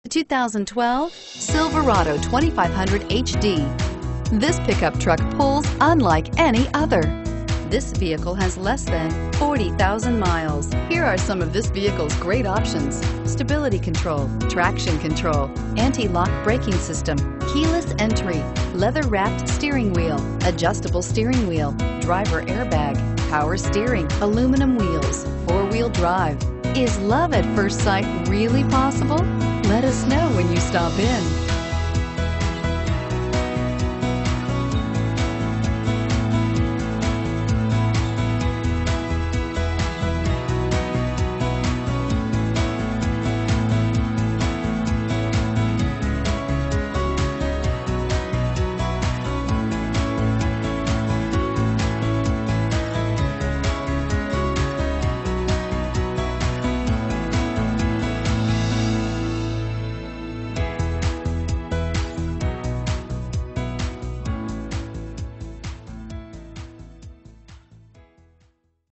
2012 Silverado 2500 HD. This pickup truck pulls unlike any other. This vehicle has less than 40,000 miles. Here are some of this vehicle's great options: stability control, traction control, anti-lock braking system, keyless entry, leather-wrapped steering wheel, adjustable steering wheel, driver airbag, power steering, aluminum wheels, four-wheel drive. Is love at first sight really possible? Let us know when you stop in.